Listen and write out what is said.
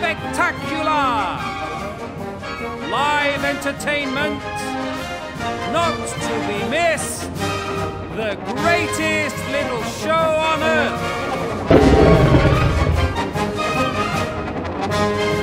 spectacular. Live entertainment, not to be missed. The greatest little show on earth.